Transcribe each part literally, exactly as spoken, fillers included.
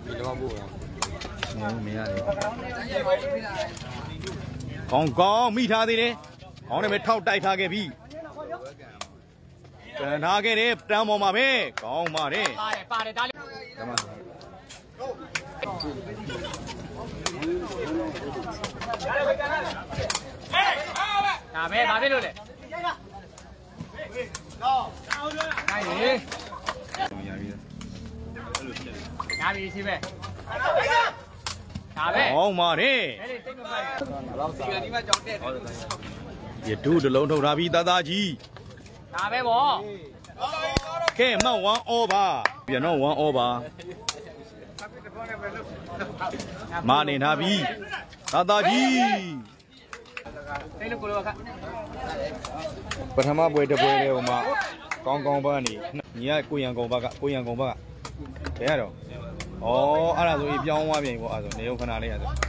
没呀的。刚刚没他的嘞，刚那边掏带他给皮。跟他给的张毛马呗，刚嘛的。干嘛？ 哪边哪边路嘞？哪里？哪里去呗？哪边？ 刚嘛的。也都是龙头茶皮大大鸡。 哪边我？ 开门玩欧巴，别弄玩欧巴。马林茶皮大大鸡。ปฐมบวยตะบวยเลยมาก้องก้องบ้านนี่นี่อ่ะကိုရံကောင်ဘက်ကကိုရံကောင်ဘက်ကဘယ်ရတော့ဩအဲ့ဒါဆိုရင်ပြောင်းသွားပြင်ပေါ့အဲ့ဒါဆိုနေုံခဏလေးရဆို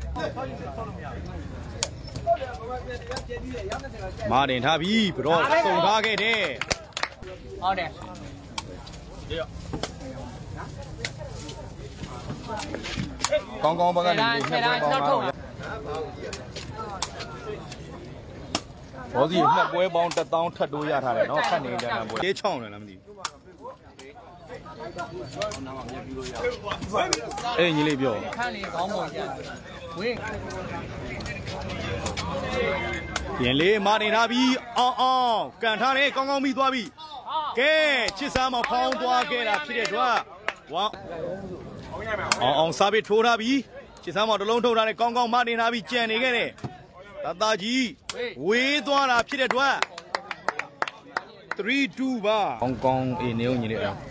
မာတင်ထားပြီဘရောစုံထားခဲ့တယ်ဟုတ်တယ်ကောင်းကောင်းဘက်ကနေနှစ်ပွဲပေါင်းတော့ဘောစီနှစ်ပွဲပေါင်းတစ်သောင်းထပ်တိုးရထားတယ်နော်ခက်နေတယ်နော်ပွဲချောင်းတယ်လားမသိဘူးအေးညီလေးပြောခန့်လေကောင်းပေါ်ကြဝင်းပြင်လေးမာတင်ထားပြီးအောင်အောင်ကန်ထားတယ်ကောင်းကောင်းပြီးသွားပြီကဲချစ်စားမဖောင်းသွားခဲ့တာဖြစ်တဲ့တော့ဝါအောင်အောင်စားပြီးထိုးထားပြီးချစ်စားမတစ်လုံးထုတ်ထားတယ်ကောင်းကောင်းမာတင်ထားပြီးကြံနေခဲ့တယ်တတကြီးဝေးသွားတာဖြစ်တဲ့တော့three twoပါကောင်းကောင်းအေးနေဦးညီလေးအောင်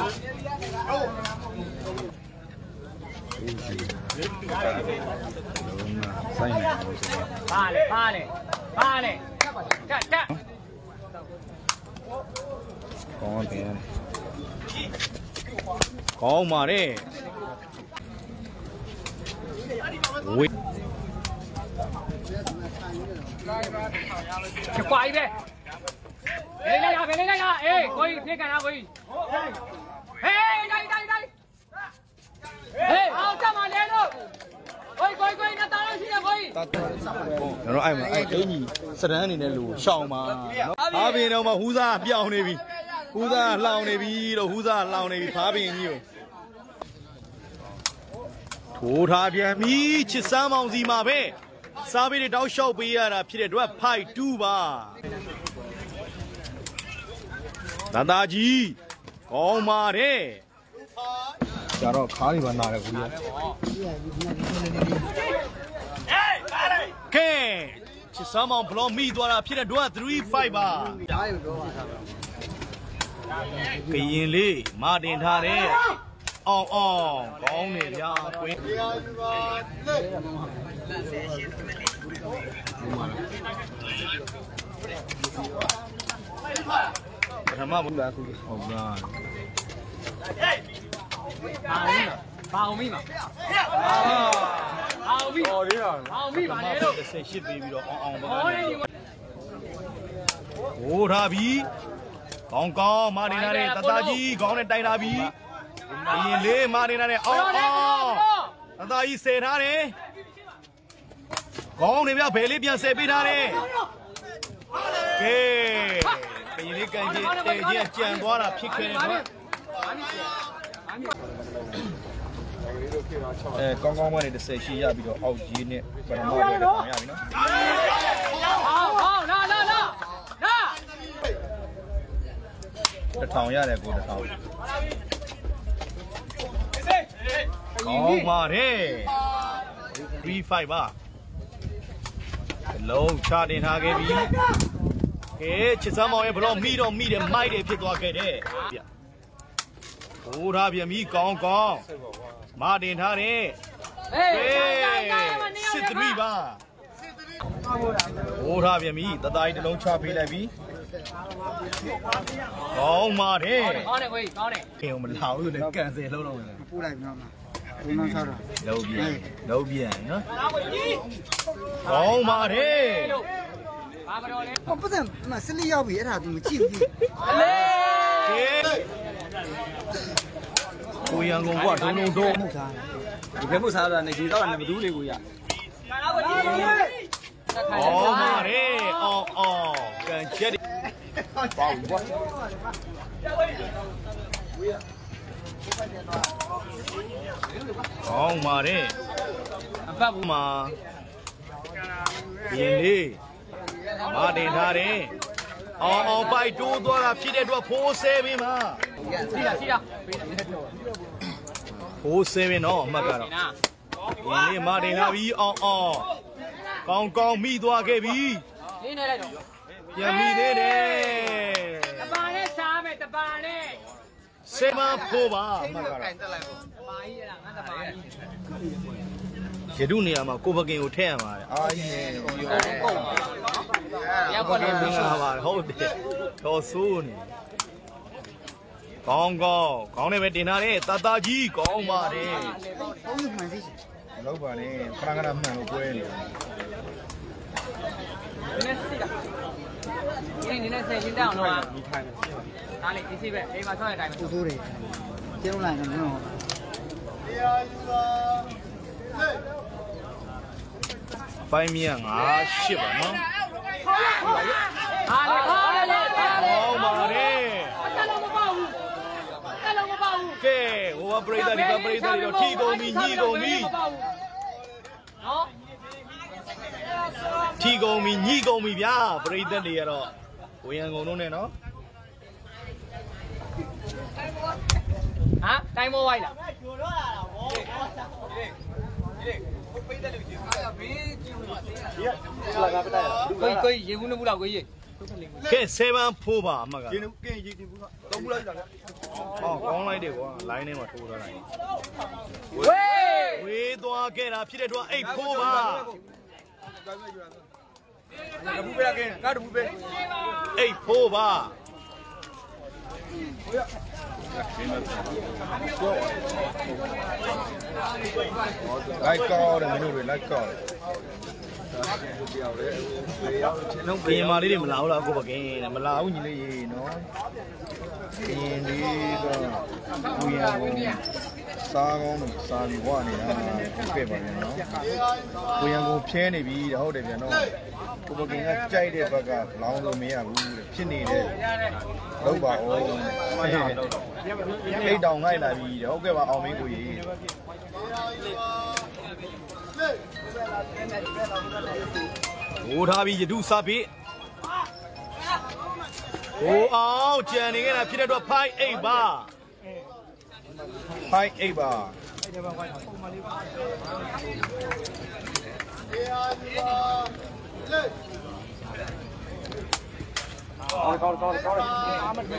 ဆိုင်နေပါလေပါလေပါလေတက်တက်ကောင်းတယ်ကောင်းပါလေဝေးจะควายไปเฮ้ยได้ละเฮ้ยได้ละเอ้ยโอยเพี้ยกันนะโอยเฮ้ยได้ได้ได้เฮ้ยเอาจับมาเลยลูกโอยโอยโอยน้าตาเราสิเนี่ยโอยကျွန်တော်အဲ့မှာအဲ့အင်းကြီးစတန်းအနေနဲ့လူရှောင်းပါဖားပင်တော့မှဟူးသားပြောင်းနေပြီဟူးသားလောင်နေပြီတော့ဟူးသားလောင်နေပြီဖားပင်ကြီးကိုထိုးထားပြန်ပြီချစ်စမ်းမောင်စီမှာပဲစားပြီးတောက်လျှောက်ပေးရတာဖြစ်တဲ့အတွက်ဖိုက်twoပါဒါဒါကြီးကောင်းပါတယ်ကျတော့ခါးတွေပါနာတယ်ကိုကြီးကဲချစ်စမ်းမောင်ဘလော့မိသွားတာဖြစ်တဲ့အတွက်three fiveပါကရင်လေးမတင်ထားတယ်အောင်အောင်ကောင်းနေဗျာကွင်းပထမဘူးလားခုဟုတ်လားပါအောင်မိပါအောင်မိပါအောင်မိပါလေလို့တစ်ဆက်ရှစ်ပေးပြီးတော့အောင်အောင်ပါဟိုးထားပြီကောင်းကောင်းမနေထားတဲ့တတကြီးခေါင်းနဲ့တိုက်ထားပြီအရင်လေးမနေထားတဲ့အောင်အောင်တတကြီးဆယ်ထားတယ်ကောင်းနေဗျဘယ်လေးပြန်ဆယ်ပေးထားတယ်ကဲကရင်လေးကန်ကြီးတဲကြီးကြံသွားတာဖြစ်ခဲ့တယ်နော်အဲကောင်းကောင်းမနေတစ်ဆက်ရှိရပြီးတော့အောက်ကြီးနဲ့ပထမဘက်တော့ရပြီနော်ဟောဟောလာလာလာလာတစ်ထောင်ရတယ်ကိုတစ်ထောင်ကောင်းပါတယ်three fiveပါလုံးချတင်ထားခဲ့ပြီကဲချစ်စမ်းမောင်ရဲ့ဘလော့မိတော့မိတယ်မိုက်တယ်ဖြစ်သွားခဲ့တယ်ဟိုးထားပြန်ပြီကောင်းကောင်းမတင်ထားတယ်ဟေးစစ်threeပါဟိုးထားပြန်ပြီတသားကြီးတစ်လုံးချပေးလိုက်ပြီကောင်းပါတယ်ကောင်းတယ်ကိုကြီးကောင်းတယ်ခင်မလာဘူးလေကန်ဆယ်လုံးလုံးလေပို့လိုက်ပြီနော်ဘယ်မှာဆောက်တော့လုံးပြန်လုံးပြန်နော်ကောင်းပါတယ်ဘာမတော်လဲဟောပတ်စံမစလီရောက်ပြီအဲ့ဒါသူမကြည့်ဘူးအလေကဲကိုရန်ကုန်ကဒုံဒုံတော့木啥？ ဒီဖဲမှုစားတာနေဒီတော့လည်းမတူးလေကိုရအော်မာရဲအော်အော်ကန်ချက်ပေါ့ဘောကောင်းပါရဲ့အပတ်ဘူးမှာရင်လေးမတင်ထားတယ်အောင်အောင်ပိုက်တိုးသွားတာဖြစ်တဲ့အတွက်ဖိုးဆဲပြီးမှာစီးတာစီးတာဖိုးဆဲပြီးနော်အမှတ်ကတော့ရင်လေးမတင်ထားပြီးအောင်အောင်ကောင်းကောင်းမိသွားခဲ့ပြီလင်းနေလိုက်တော့ပြန်မိသေးတယ်တပါနဲ့စားမယ်တပါနဲ့စေမဖိုးပါအမှတ်ကတော့တပါကြီးအဲ့ဒါငါတပါကြီးရတုနေရာမှာကိုပကင်ကိုထည့်ရမှာလေအာကြီးနေဟိုရောကုန်ပါရောက်ပေါ်နေမင်္ဂလာပါဟုတ်တယ်တော်ဆိုးနေကောင်းကောင်းကောင်းနေပဲတင်ထားတယ်တာတာကြီးကောင်းပါတယ်红玉满地。 လောက်ပါနဲ့ခဏခဏမှန်လို့ကွဲနေနည်းနည်းစီးတာဒီနည်းနည်းဆယ်ရှင်းတောင်းတော့မိထိုင်ဒါလေးဒီစီပဲအိမ်မှာဆောင်းရတိုင်းပဲ不多的，接不来的没有。 ပိုင်းမြတ်ငါရှစ်ပါနော်ဟာလေဟာလေဟာလေကောင်းပါတယ်တက်လို့မပေါ့ဘူးတက်လို့မပေါ့ဘူးကဲဟိုဘပရိသတ်ဒီဘပရိသတ်တွေတော့ထီကုန်ပြီညှိကုန်ပြီနော်ထီကုန်ပြီညှိကုန်ပြီဗျာပရိသတ်တွေကတော့ဝေယံကုန်တို့နဲ့နော်ဟာတိုင်းမောဝိုင်းလား ကိုကိုရေဘူးနှစ်ဘူးလောက်ကိုရေကဲဆယ်ပန်းဖိုးပါအမှတ်ကကင်းကင်းရေးတင်ဘူးကသုံးဘူးလိုက်တာလေဟောကောင်းလိုက်တယ်ကွာလိုင်းထဲမှာထိုးထားလိုက်ဝေးဝေးသွားခဲ့တာဖြစ်တဲ့တော့အိတ်ဖိုးပါတပူပဲကင်းကားတပူပဲအိတ်ဖိုးပါလိုက်ကောင်းတယ်မင်းတို့တွေလိုက်ကောင်းတယ်ပြင်မာလေးတွေမလာဘူးလားကိုပကင်းတဲ့မလာဘူးညီလေးရေနော်ပြင်လေးကကိုရအောင်စားကောင်းတယ်စားပြီးဝနေတာခဲ့ပါနဲ့နော်ကိုရံကိုဖြဲနေပြီတဲ့ဟုတ်တယ်ဗျာနော်ကိုပကင်းကကြိုက်တဲ့ဘက်ကလောင်းလို့မရဘူးတဲ့ဖြစ်နေတဲ့လောက်ပါဦးအိတ်တောင်ငိုက်လာပြီတဲ့ဟုတ်ကဲ့ပါအောင်မင်းကိုကြီးဟိုထားပြီးရတုစားပြီဟိုအောင်ကြံနေခဲ့တာဖြစ်တဲ့တော့ဖိုင်အိတ်ပါဖိုင်အိတ်ပါကောင်းကောင်းကောင်းကောင်းအားမတင်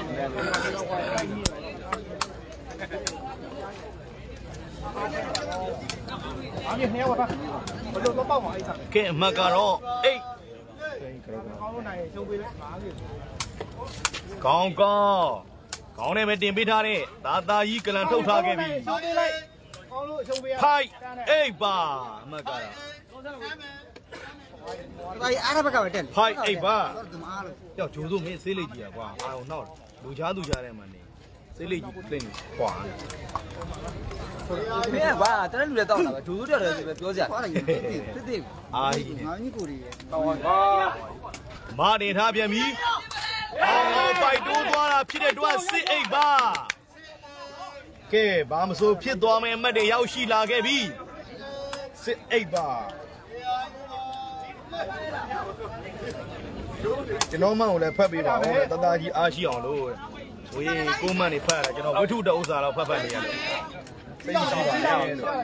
အားမနေဝတာဘယ်လိုတော့ပေါ့မှာအိတ်ကဲအမှတ်ကတော့အိတ်ကောင်းလို့နိုင်ရှုံးပေးလဲကောင်းကောင်းကောင်းနေပဲတင်ပေးထားတဲ့သာသာကြီးကလန်ထုတ်ထားခဲ့ပြီရှုံးပေးလိုက်ကောင်းလို့ရှုံးပေးရဖိုက်အိတ်ပါအမှတ်ကတော့哎，阿拉伯干嘛的？ ဖိုက်အိတ်ပါ怎么阿了？ ကြောက်ဂျိုးစုမင်းဆေးလိတ်ကြီးอ่ะကွာအာအောင်နောက်လူချားသူချားတဲ့မှာနေဆေးလိတ်ကြီးပြင်ကွာမင်းကဘာတရက်လူလည်းတောက်တာပဲဂျိုးစိုးတယ်လည်းပြောစရာ花了一点点，对对。 အာကြီး俺你过的。 မာတင်ထားပြန်ပြီအော်ပိုက်တိုးသွားတာဖြစ်တဲ့အတွက်စစ်အိတ်ပါကဲဘာမဆိုဖြစ်သွားမယ်အမတ်တွေရောက်ရှိလာခဲ့ပြီစစ်အိတ်ပါကျွန်တော်မှကိုလည်းဖတ်ပေးပါဦးတသားကြီးအားရှိအောင်လို့ဝေးကိုမန့်နေဖတ်ရတာကျွန်တော်ဝိထုတဥစ္စာတော့ဖတ်ဖတ်နေရတယ်သိရှိပါနဲ့လို့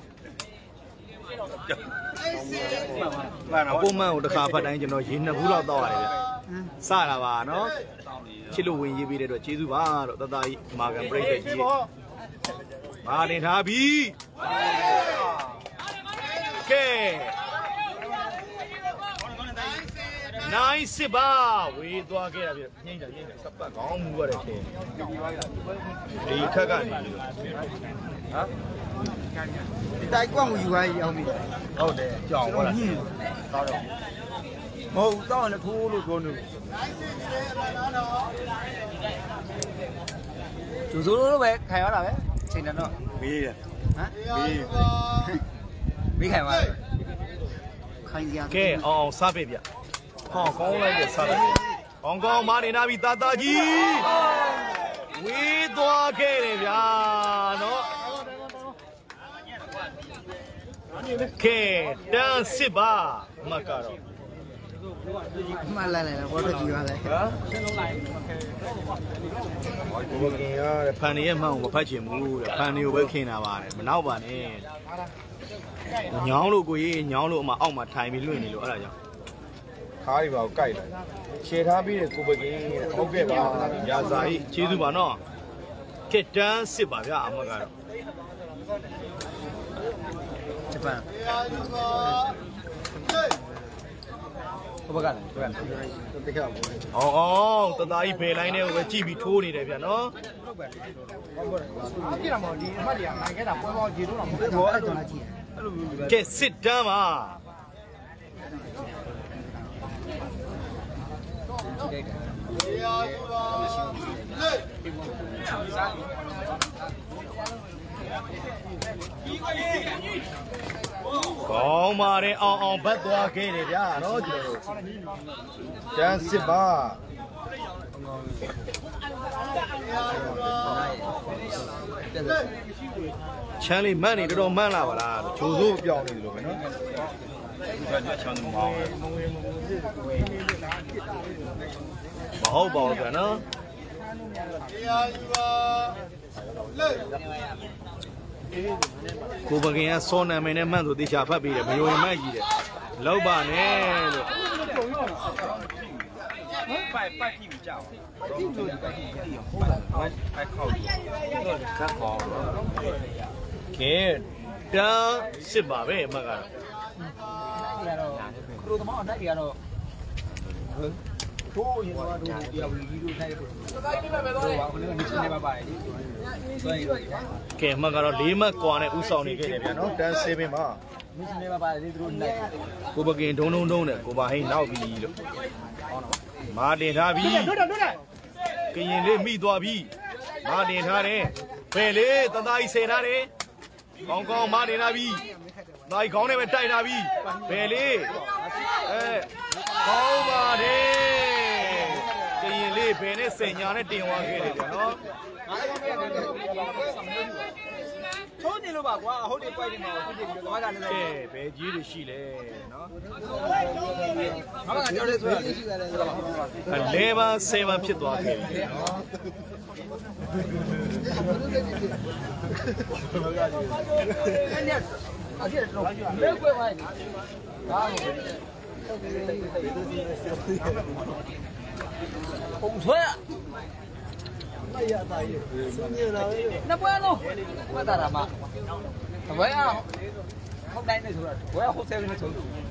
ကိုမန့်ကိုတစ်ခါဖတ်တိုင်းကျွန်တော်ရေနှစ်ဘူးလောက်တောက်ရတယ်ဗျစတာပါနော်ချစ်လို့ဝင်ရေးပေးတဲ့အတွက်ကျေးဇူးပါလို့တသားကြီးမာကန်ပရိသတ်ကြီးမာတင်ထားပြီကဲနိုင်စစ်ပါဝေးသွားခဲ့တာပြညှိကြညှိကြစပတ်ကောင်းမှုရတဲ့ခဲဒီခက်ကနေဟမ်带光我有啊，要没？ ဟုတ်တယ်ကြောင်ဟုတ်လားတောက်တော့မဟုတ်တောက်ရင်ထိုးလို့ပြောနေဂျိုးစိုးလို့ပဲခံရတာပဲချိန်တော့မေးရဟမ်မေးမိခိုင်ပါခိုင်စရာကဲအောင်အောင်စားပေးဗျဟောကောင်းလိုက်တဲ့စားပေးကောင်းကောင်းမနေနာပြီတာတာကြီးဝေးသွားခဲ့တယ်ဗျာနော်ကဲတန်းစစ်ပါမကတော့မှတ်လိုက်လိုက်ဘောတော့ကြည့်ပါလေဘုဘကင်ရတဲ့ဖန်နေရဲ့မှန်ကိုမဖတ်ချင်ဘူးတဲ့ဖန်နေကိုပဲခင်းတာပါတယ်မနောက်ပါနဲ့ညောင်းလို့ကိုကြီးညောင်းလို့အမအောက်မှာထိုင်ပြီးလွင့်နေလို့အဲ့ဒါကြောင့်ခါးတွေပါကိုကြိုက်လိုက်ခြေထားပြီးတဲ့ကိုဘကင်ဟုတ်ကဲ့ပါရာဇာကြီးကျေးဇူးပါနော်ကဲတန်းစစ်ပါဗျာအမကတော့ဂျပန်ဘကလည်းဘကတကယ်ပါအောင်အောင်တသားကြီးဖယ်လိုင်းနဲ့ကိုပဲကြည့်ပြီးထိုးနေတယ်ဗျာနော်ကြည့်ရမော်ဒီအမှတ်တွေကနိုင်ခဲ့တာပွဲပေါ်ဂျီတော့မဟုတ်ဘောအဲ့တော့ကြည့်ကဲစစ်တန်းပါကောင်းပါတယ်အောင်အောင်ဘတ်သွားခဲ့တယ်ဗျာနော်ကျွန်တော်တို့ကျန်းစစ်ပါချမ်းလေးမှန်နေတော်တော်မှန်လာပါလားဂျိုးစိုးပြောင်းနေတယ်လို့ပဲနော်မဟုတ်ပါဘူးကွာနော်ကိုပကင်ကစောနာမည်နဲ့မှန်ဆိုတေချာဖတ်ပြီးတယ်မယုံရင်မှတ်ကြီးတယ်လောက်ပါနဲ့လို့ပိုက်ပိုက်ကြည့်ကြအောင်ဒီလိုပိုက်ကြည့်ကြည့်ဟုတ်လားပိုက်ခေါက်ကြည့်တော့ကတ်ခေါက်ကဲတန်းစစ်ပါပဲအမကတော့ခရိုသမားအနိုင်ကတော့ထိုးရင်တော့တို့ပြောင်းပြီးလို့နိုင်တယ်။ဒါကြီးပဲပဲတော့။ဟိုကလည်းနေနေပါပါလေ။ဆိုရင်ကဲအမကတော့လေးမှတ်ကွာနဲ့ဥဆောင်နေခဲ့တယ်ဗျာနော်တန်းစေးပင်မှာနေနေပါပါလေသူတို့နိုင်ကိုပကင်ဒုံဒုံဒုံနဲ့ကိုပါဟိန်းနောက်ပြီလို့မာတင်ထားပြီလွတ်တယ်လွတ်တယ်ကရင်လေးမိသွားပြီမာတင်ထားတယ်ဖယ်လေးတသားကြီးဆယ်ထားတယ်ကောင်းကောင်းမာတင်ထားပြီသားကြီးခေါင်းနဲ့ပဲတိုက်ထားပြီဖယ်လေးအဲကောင်းပါတယ်ကရင်လေးဖယ်နဲ့စင်ညာနဲ့တင်သွားခဲ့တယ်ဗျာနော်ချိုးနေလို့ပါကွာဟုတ်တယ်ပိုက်နေမှာပြစ်ပြီးတော့ကလည်းကဲဘယ်ကြီးတွေရှိလဲနော်ဘာမှကြောက်လဲဆိုရလေအလဲပါဆယ်ပါဖြစ်သွားခဲ့ပြီနော်အဲ့ညအကြည့်တော့ဘယ်ကွယ်ပါ့ဒါပုံဆွဲနှစ်ပွဲလုံးမှတ်တာမဘယ်အောင်ဟုတ်တိုင်းနေဆိုတာဘယ်ဟုတ်ဆယ်နေဆို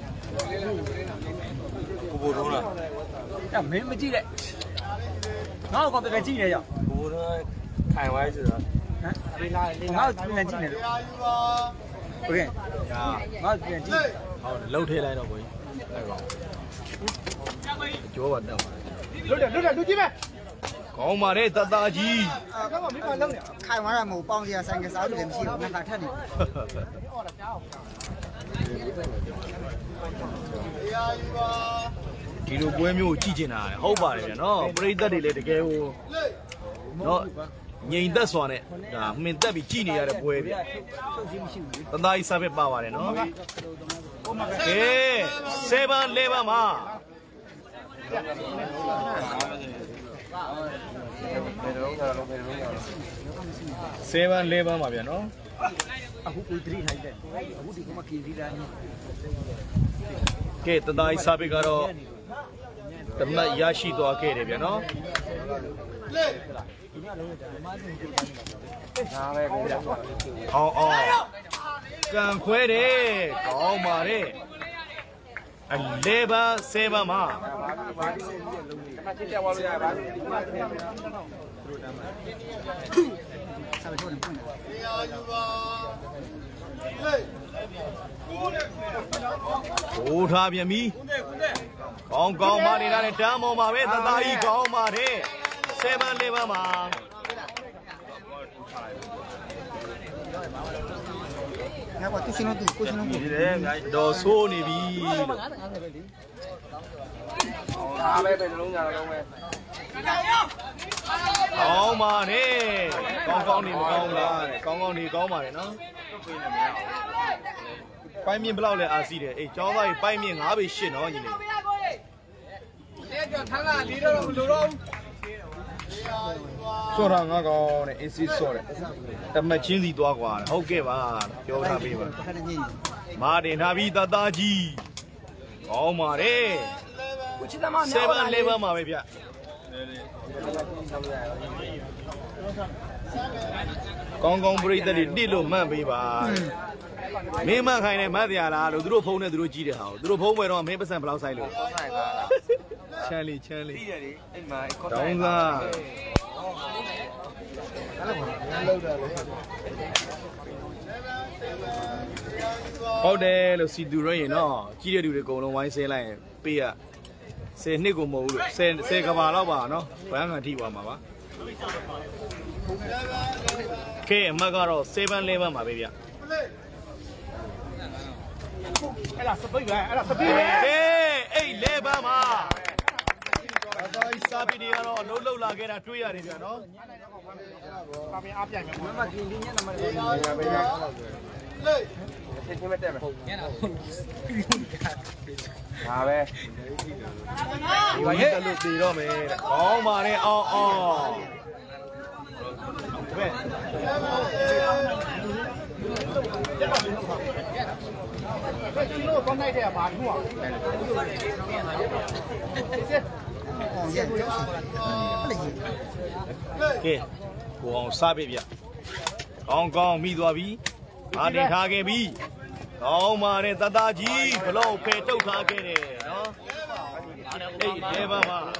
ကိုဘိုတော့လားအဲ့မင်းမကြည့်နဲ့ငါ့ကိုပြန်ကြည့်နေရကိုဘိုတော့ခိုင်ဝိုင်းဆိုတော့ဟမ်လေးလာလေးငါ့ကိုပြန်ကြည့်နေလို့โอเคငါ့ကိုပြန်ကြည့်ဟုတ်လှုပ်ထည့်လိုက်တော့ကိုကြီးအဲ့ကောင်ကြောပါတက်ပါလွတ်တယ်လွတ်တယ်လူကြည့်မယ်ကောင်းပါတယ်တသားကြီးအာကမမိမလုံးနေခိုင်သွားတာမဟုတ်ပေါင်းစရာဆိုင်ကစားလို့လည်းမရှိဘူးငါကထက်နေဒီလိုပွဲမျိုးကိုကြည့်ကျင်တာဟုတ်ပါတယ်ဗျာနော်ပရိသတ်တွေလည်းတကယ်ဟိုနော်ငြိမ်သက်စွာနဲ့ဒါမှင်သက်ပြီးကြည့်နေရတဲ့ပွဲဗျာချုပ်ချင်းမရှိဘူးတသားကြီးစားပဲပါပါတယ်နော်ကဲဆယ်ပါလေးပါမှာဆယ်ပါလေးပါမှာဗျာနော်အခုကိုသတိထိုင်တယ်အခုဒီကမှကင်းသီးတာနေကဲတသားကြီးစားပဲကတော့တမတ်ရရှိသွားခဲ့တယ်ဗျာနော်ဒါပဲဗျာအောင်အောင်ကံခွဲတယ်ကောင်းပါတယ်အလေးပါဆယ်ပါမှာခဏချင်းတက်သွားလို့ရပါဘူးဆက်ပြီးတော့ပြန်ဟိုထားပြန်ပြီကောင်းကောင်းမနေတာနဲ့တန်းပေါ်မှာပဲတသားကြီးကောင်းပါတယ်ဆယ်ပါလေးပါမှာငါကသူရှင်လို့သူကိုရှင်လို့ကိုတော်ဆိုးနေပြီအားပဲပဲလုံးညာလုံးပဲကောင်းပါနဲ့ကောင်းကောင်းနေမကောင်းလားကောင်းကောင်းနေကောင်းပါတယ်နော်ပိုင်းမြင့်ဘလောက်လဲအာစီတယ်အေးကျောင်းသားကြီးပိုင်းမြင့်၅ပေရှစ်နော်ညီလေးဒီကထန်းကလေးတော့မလိုတော့စောတာငါကောင်းနဲ့ ac စောတယ်တမတ်ချင်းစီသွားကွာဟုတ်ကဲ့ပါပြောထားပေးပါမာတင်ထားပြီးတသားကြီးကောင်းပါတယ်ကိုချစ်သမား seven level မှာပဲဗျကောင်းကောင်းပြိတ္တတွေတိလို့မှတ်ပေးပါမင်းမခိုင်နဲ့မတ်တရားလားလို့သူတို့ဖုန်းနဲ့သူတို့ကြီးတဲ့ဟာကိုသူတို့ဖုန်းပွဲတော့မင်းပတ်စံဘယ်လောက်ဆိုင်လို့ဆိုင်ပါလားချမ်းလေးချမ်းလေးပြီးတယ်လေအဲ့မှာတောင်းစား ဟုတ်တယ်လို့စီတူရရင်တော့ကြီးတဲ့လူတွေအကုန်လုံးဝိုင်းဆဲလိုက်ရင်ပေးရဆယ်နှစ်ကိုမဟုတ်ဘူးလို့ဆယ်ဆယ်ကဘာလောက်ပါနော်ဘန်းကန်ထိသွားမှာပါကဲအမတ်ကတော့seven levelမှာပဲဗျအဲ့ဒါစပိတ်ပဲအဲ့ဒါစပိတ်ပဲကဲeight levelမှာအသားကြီးစာပီတွေကတော့လှုပ်လှုပ်လာခဲ့တာတွေ့ရတယ်ဗျနော်ပါပင်အားပြိုင်မယ်မကင်းဒီညနံပါတ်လေးပဲပဲလေသိချင်းမတက်မယ်ညနာဟာပဲဒီဝိုင်းတက်လို့ပြေတော့မယ်တဲ့ကောင်းပါနဲ့အောင်အောင်ဘယ်ကျွန်တော်ကောင်းနိုင်တယ်ဘာထူအောင်ကဲကိုအောင်စားပြပြကောင်းကောင်းမိသွားပြီအားတင်ထားခဲ့ပြီကောင်းပါနဲ့တသားကြီးဘလို့ဖယ်တုတ်ထားခဲ့တယ်နော်အေးလဲပါမှာ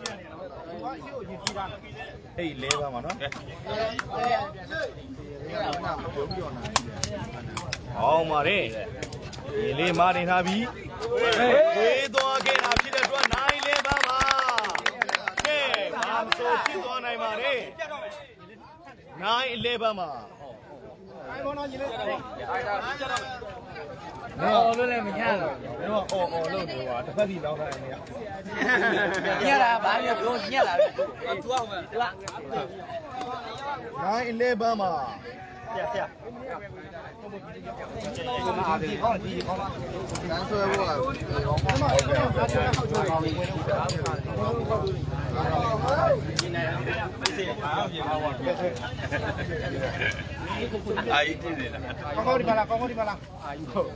အေးလဲပါမှာနော်ကောင်းပါနဲ့ဒီလေးမတင်ထားပြီဝေးသွားခဲ့တာဖြစ်တဲ့အတွက်နိုင်လဲပါမှာကဲဘာမဆိုဖြစ်သွားနိုင်ပါနဲ့နိုင်လဲပါမှာနော်လို့လည်းမရတော့တော့အော်အော်လို့နေပါတစ်ဖက်စီလောင်းထားနေရညလာဘာလို့ပြောညလာသူအောင်မယ်သူကနိုင်လေဘာမှာဆရာဆရာဒီခေါင်းဒီခေါင်းကန်းဆွဲဖို့ကအာကြီးတင်နေတာကောင်းကောင်းဒီမလားကောင်းကောင်းဒီမလားအာကြီးဟုတ်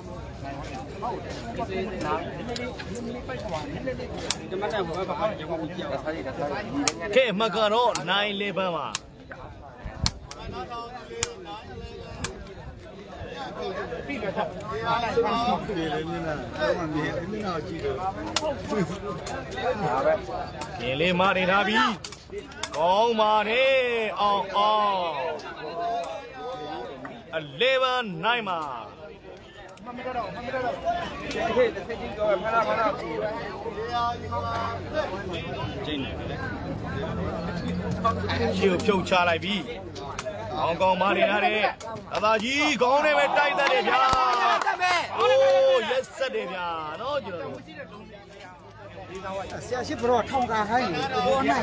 ကဲမကတော့nine elevenပါပြီးတော့အားလိုက်ပါပြေးလေမင်းလားတော့မင်းမင်းတော့ကြည့်တော့ဟာပဲဒီလေးမနေထားပြီကောင်းပါနဲ့အောင်အောင်eleven nineမှာမမတော့မမတော့ဒီခေတ်တစ်ချိန်ကျော်ဖနာဖနာကြည့်ကျင်းနေတယ်ရှေ့ဖြုတ်ချလိုက်ပြီကောင်းကောင်းမနေရတယ်အသာကြီးကောင်းနေပဲတိုက်တတ်တယ်ဗျာအိုးရက်ဆက်တယ်ဗျာနော်ကျွန်တော်တို့ဆရာရှိဘရောထောင်ကာခိုင်းဘောနိုင်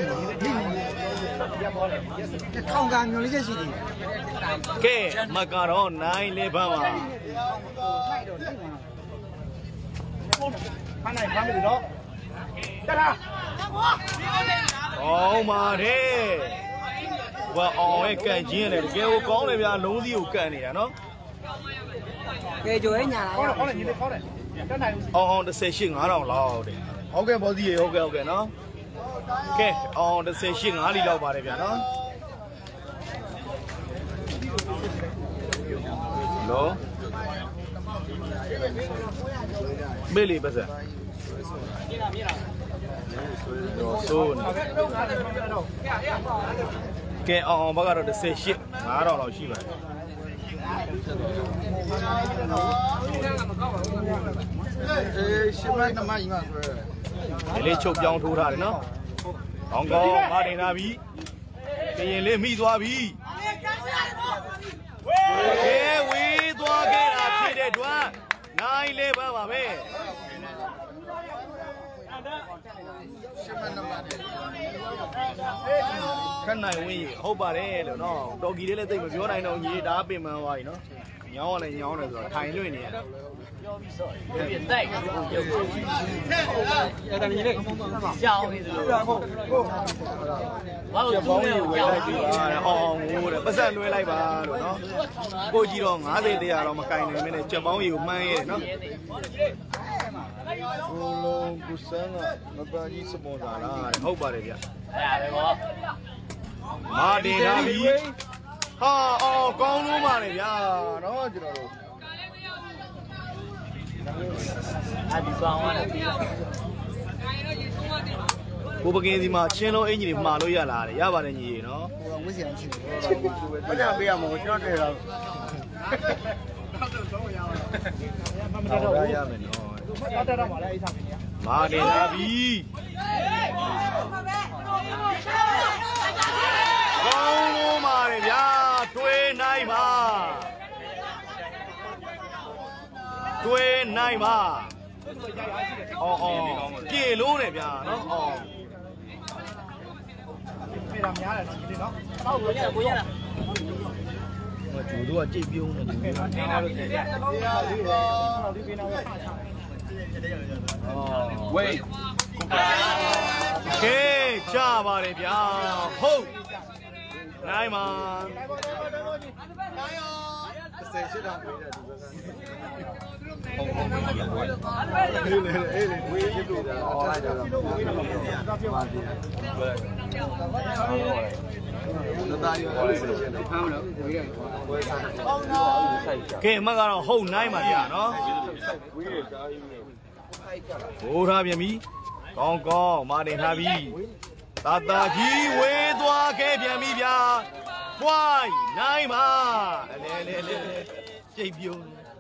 ဒီထောင်ကာမျိုးလေးရှိတယ်ကဲမကတော့nine elevenပါဖမ်းနိုင်ဖမ်းပြီတော့တက်လာကောင်းပါတယ်ဝါအောင်ရဲ့ကန်ချင်းရတယ်တကယ်ကိုကောင်းတယ်ဗျာလုံးစည်းကိုကန်နေတာနော်ကဲကြိုးညာလာခေါင်းတယ်ခေါင်းတယ်ညီလေးခေါင်းတယ်တက်နိုင်အောင်အောင်တစ်ဆယ်ရှစ်ငါးထောင်လောက်တယ်ဟုတ်ကဲ့ဘောစီရေဟုတ်ကဲ့ဟုတ်ကဲ့နော်ကဲအောင်တစ်ဆယ်ရှစ်ငါးလီလောက်ပါတယ်ဗျာနော်လောမေးလီပါစံတော့ဆိုးကဲအောင်အောင်ဘက်ကတော့တစ်ဆယ်ရှစ်ငါးထောင်လောက်ရှိပါတယ်အေးရှင်းလိုက်နမကြီးမှာဆွဲဒီလေးချုပ်ပြောင်းထိုးထားတယ်နော်ဟောင်ကောင်မတင်လာပြီကရင်လေးမိသွားပြီကဲဝေးသွားခဲ့ခက်နိုင်ဝင်းကြီးဟုတ်ပါတယ်လို့နော်တော်ကီလေးလည်းသိမပြောနိုင်တော့ညီဒါပင်မသွားပြီနော်ညောင်းလည်းညောင်းတယ်ဆိုတော့ထိုင်လွင့်နေရ别带，要等你嘞，笑你是。我有猪没有？ 哦，我的不是乱来吧？喏，过几多伢子的呀，我们干的没得，这帮有买的喏。我龙不生啊，那把你吃么子啦？好吧的呀。 哎，我。 马的那里，哈哦，公路马的呀，喏知道喽。 还比双万的。 ဘုပကင်းစီမှာချင်းလုံးအင်ဂျင်တွေမှာလို့ရလာတယ်ရပါတယ်ညီရေနော်ဟိုကဝစ်စရာချင်းတယ်ဘာကြောင့်ပေးရမလို့ကျွန်တော်တွေ့တာတော့ရမယ်နော်တော့တက်တော့မှာလဲအိစားမင်းကြီးမာနေလာပြီကောင်းလို့မာတယ်ဗျာတွေးနိုင်ပါတွေးနိုင်ပါအော်အော်ပြေလို့တယ်ဗျာနော်အော်ပြေတာများတယ်နော်ဒီနော်ဟောကိုရကိုရလားကျူတို့ကကြိတ်ပြုံးနေတယ်နေတာလို့ကြည့်တယ်တော့ဒီတော့ဒီပေးနာပဲအော်ဝေးကဲကြပါတယ်ဗျာဟုတ်နိုင်ပါနိုင်ရောတစ်ဆယ်ရှစ်တောင်ပေးတယ်ဒီဘက်ကဟုတ်ဟုတ်ပြီအေးလေအေးလေဝေးရစ်လို့ဟောလိုက်တာတော့ဝေးလို့ပြောပါသေးတယ်တသားရောလေးဆက်ချက်တယ်ဖမ်းမလို့ဝေးရဝေးဆိုင်ကဲမကတော့ဟုတ်နိုင်ပါဗျာနော်ဝေးရတားကြီးဘိုးထားပြန်ပြီကောင်းကောင်းမာတင်ထားပြီတာတာကြီးဝေးသွားခဲ့ပြန်ပြီဗျာပွိုင်းနိုင်ပါလဲလဲလဲကြိတ်ပြုံး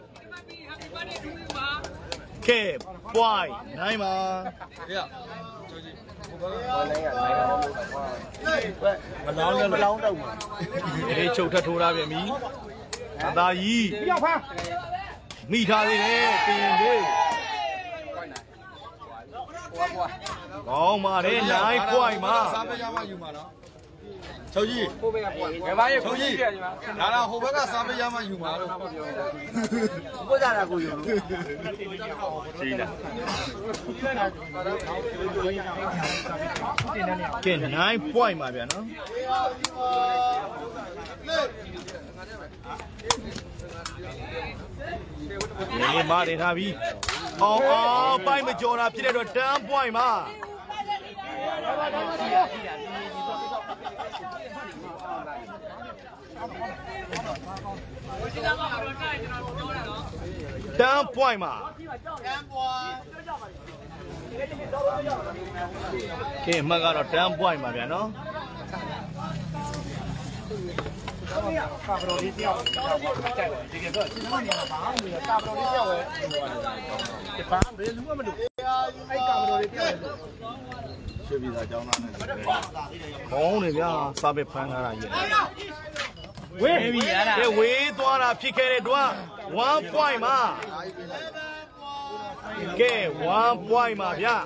ကဲပွိုင်းနိုင်ပါဟေ့ကျော်ကြီးဘယ်လိုလဲနိုင်တာမလောင်းလည်းမလောင်းတော့ဘူးဒီချုပ်ထပ်ထိုးထားပြန်ပြီတာတာကြီးပြောက်ဖမ်းမိထားသေးတယ်ပြင်လေးကောင်းပါတယ်နိုင်ပွိုင်းမှာစားပေးကြမှယူမှာနော်ချုပ်ကြီးဟိုဘက်ကပွိုင်းဘယ်ပါရဲ့ချုပ်ကြီးဒါတော့ဟိုဘက်ကစားပေးကြမှယူမှာလို့ပြောဘုရားကကိုယူလို့ရှိလားကဲနိုင်ပွိုင်းပါဗျာနော်ဒီမားတင်ထားပြီအော်အော်ပိုင်မကြော်တာဖြစ်တဲ့တော့တန်းပွိုင်းပါတန်းပွိုင်းပါတန်းပွိုင်းကဲမှကတော့တန်းပွိုင်းပါဗျာနော်ကာဘရိုလေးတယောက်ကြိုက်တယ်ဒီကတော့ဒီမှာနေတာဘာမှမလုပ်ကာဘရိုလေးတယောက်ပဲဒီဘာဘယ်လူမှမလုပ်အဲ့ကာဘရိုလေးတယောက်ပဲရွှေပြည်သာကျောင်းသားနဲ့ကောင်းတယ်ဗျာစားပဲဖမ်းထားတာကြီးဝေးပြီအဲ့ဒါဝေးသွားတာဖြစ်ခဲ့တဲ့တော့one point မှာကဲone point မှာဗျာ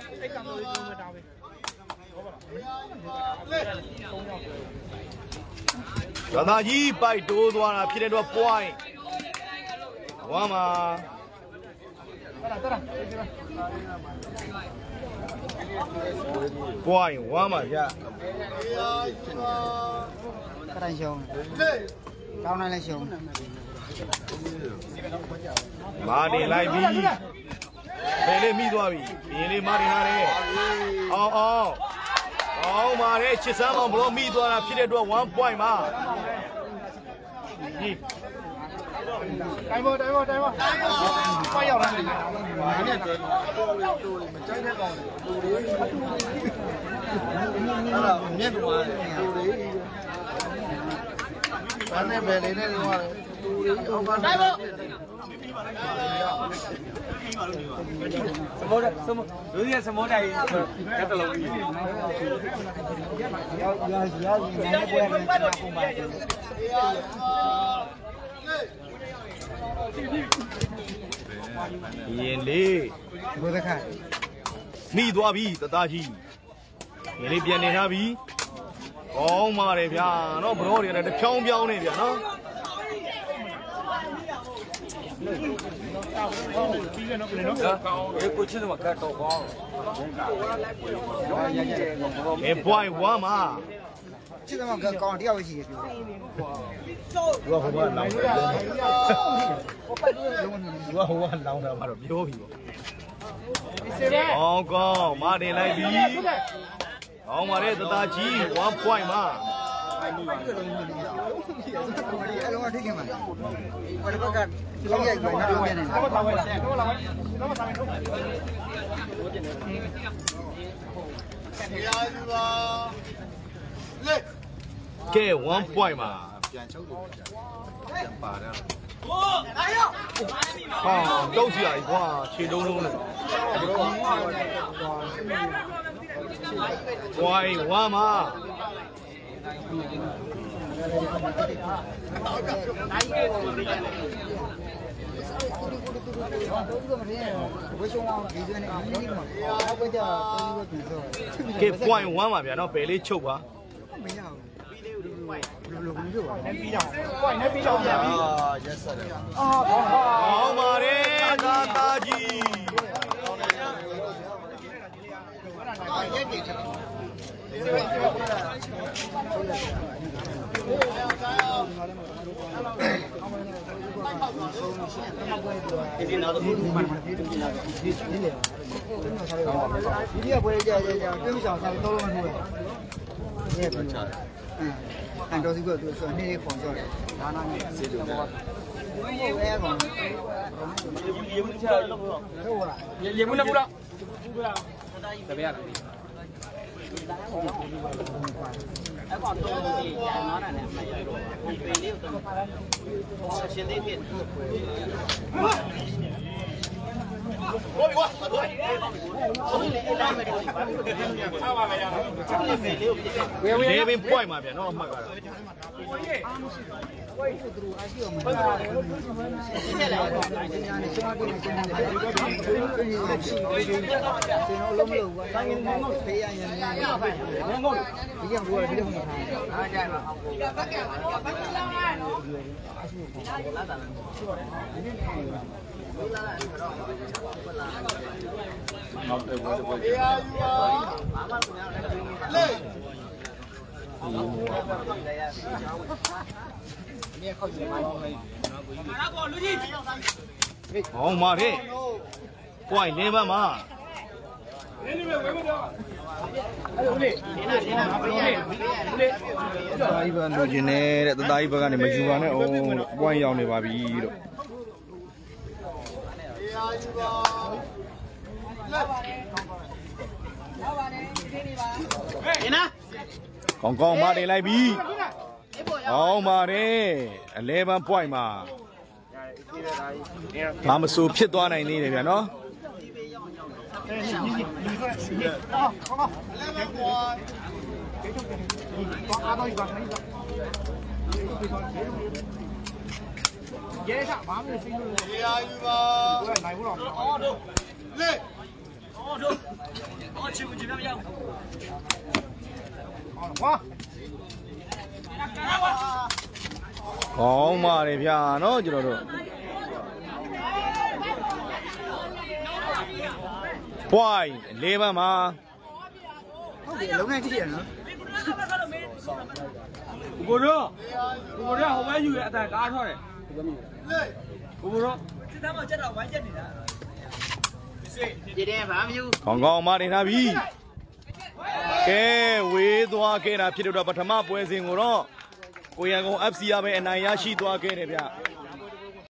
ရသာကြီးပိုက်တိုးသွားတာဖြစ်တဲ့တော့ point ဝမ်းမှာပွိုင်းဝမ်းပါဗျာကရန်ရှုံးကောင်းနိုင်လဲရှုံးမာနေလိုက်ပြီဘယ်လေးမိသွားပြီဘင်းလေးမာနေထားတယ်အောင်အောင်အောင်ပါလေချစ်စမ်းအောင်ဘလို့မိသွားတာဖြစ်တဲ့အတွက်one point ပါဒီတိုင်းပေါ်တိုင်းပေါ်တိုင်းပေါ်ပတ်ရောက်လာတယ်ဘာနဲ့တိုးတိုးမကြိုက်တဲ့ကောင်တိုးလေးအဲ့ဒါမြက်သွားတယ်တိုးလေးဘာနဲ့ပဲလေးနဲ့တော့တိုးလေးအောက်ကတိုင်းပေါ်စမောဒစမောလူကြီးစမောတိုင်းကတလုံးကြီးရောက်ရောက်ရောက်နေပွဲနဲ့ပုံပါရင်လေးဘုရားခမိသွားပြီတသားကြီးဒီလေးပြန်နေထားပြီကောင်းပါတယ်ဗျာနော်ဘရောတွေကလည်းတစ်ဖြောင်းပြောင်းနေဗျာနော်အေးကိုချစ်တယ်မှာကတ်တော့ကောင်းအေး point one မှာချစ်တယ်မှာကတ်ကောင်းတယောက်ရှိတယ်ပြောသူကဟိုကလောင်းတယ်သူကဟိုကလောင်းတာမှာတော့ပြောပြီပေါ့ကောင်းကောင်းမတင်လိုက်ပြီကောင်းပါတယ်တသားကြီးone point မှာအလုံးအထိခင်မှာဘာလို့ကလောက်ရိုက်ပြန်တော့ပြန်နေတယ်တော့လာပါတော့လာပါတော့စာမထုတ်ကဲone point မှာပြန်ချုပ်လို့ပြန်ပါတော့ဟောတုတ်စီရည်ကွာခြေလုံးလုံးနဲ့ဝိုင်းဝါမကဲ point one ပါဗျာနော်ဘယ်လေးချုပ်ပါမရဘူးဘယ်လိုဘယ်လိုလဲပြီးတော့ point နဲ့ပြီးတော့ပြန်ပြီအာ yes sir အာကောင်းပါတယ်သာသာကြီးရက်တည်တယ်ဒီနောက်တော့ဒီကပွဲကြကြကြတွင်းဆောင်ဆောင်တော့လို့မဟုတ်ဘူးရဲ့ပြန်ချတယ်အန်တော်စီကသူဆိုနေခွန်ဆိုတယ်ဒါနာနဲ့စေလို့ပေါ့ဘယ်ရဲကောင်ရေဘူးချလောက်ဟုတ်လားရေဘူးနဲ့ဘူးလားဘူးလားတပည့်ရတယ်အဲ့ကောင်တော့ဒီညာနာနဲ့မရတော့ဘူးပေလေးကိုတော့ရှင်းသေးဖြစ်ဘောဘီကွာလေဘင်း point မှာဗျာနော်အမှတ်ကတော့နောက်တယ်ဘောဘောဟကြီးောင်းပါတဲ့ point လေးပါမှာအဲ့လိုပဲဝေးမတော့အဲ့လိုလေဒီနာဒီနာဘလို့လေဘလေတသားကြီးဘက်လိုချင်နေတဲ့တသားကြီးဘက်ကနေမယူပါနဲ့အောင်လို့ point ရောက်နေပါပြီလို့ဒီနာကောင်းကောင်းမတင်လိုက်ပြီကောင်းပါတယ်eleven point မှာဘာမဆိုဖြစ်သွားနိုင်သေးတယ်ဗျာနော်ရဲကဘာမှမသိဘူးရေရာယူပါဘယ်နိုင်ဘူးတော့အော်တို့လေအော်တို့အော်ချီမချီမရောက်အော်ဝါကောင်းပါတယ်ဗျာနော်ကျွန်တော်တို့ point eleven မှာဟုတ်တယ်လုံးနဲ့ကြည့်ရနော်ကိုတို့ကိုတို့ဟိုဘက်ယူရအတန်ကားထွက်တယ်ကိုတို့စစ်သားမချက်တော့ဝိုင်းချက်နေတာဒီတဲ့ဘာမယူကောင်းကောင်းမနေထားပြီကဲဝေးသွားခဲ့တာဖြစ်တော့ပထမပွဲစဉ်ကိုတော့ကိုရန်ကုန် F C ရပဲအနိုင်ရရှိသွားခဲ့တယ်ဗျ